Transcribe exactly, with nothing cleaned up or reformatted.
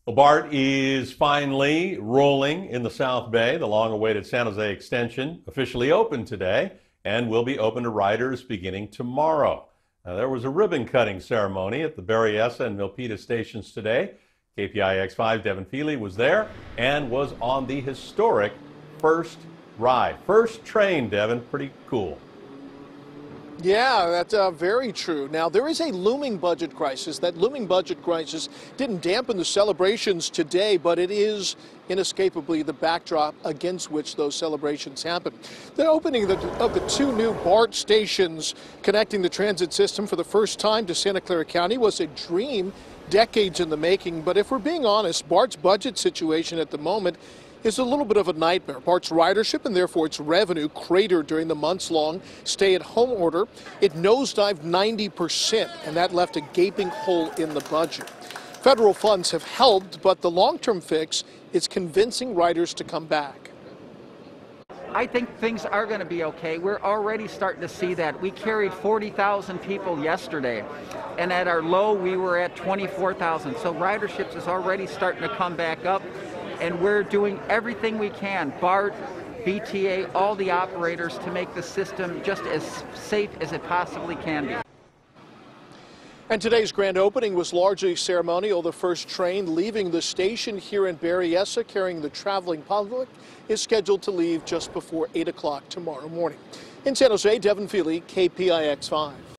Well, BART is finally rolling in the South Bay. The long-awaited San Jose extension officially opened today and will be open to riders beginning tomorrow. Now, there was a ribbon-cutting ceremony at the Berryessa and Milpitas stations today. K P I X five Devin Feely was there and was on the historic first ride. First train, Devin. Pretty cool. Yeah, that's uh, very true. Now, there is a looming budget crisis. That looming budget crisis didn't dampen the celebrations today, but it is inescapably the backdrop against which those celebrations happen. The opening of the, of the two new BART stations connecting the transit system for the first time to Santa Clara County was a dream decades in the making. But if we're being honest, BART's budget situation at the moment is a little bit of a nightmare. BART's ridership and therefore its revenue cratered during the months-long stay-at-home order. It nosedived ninety percent, and that left a gaping hole in the budget. Federal funds have helped, but the long-term fix is convincing riders to come back. I think things are going to be okay. We're already starting to see that. We carried forty thousand people yesterday, and at our low, we were at twenty-four thousand. So ridership is already starting to come back up, and we're doing everything we can, BART, B T A, all the operators, to make the system just as safe as it possibly can be. And today's grand opening was largely ceremonial. The first train leaving the station here in Berryessa, carrying the traveling public, is scheduled to leave just before eight o'clock tomorrow morning. In San Jose, Devin Feely, K P I X five.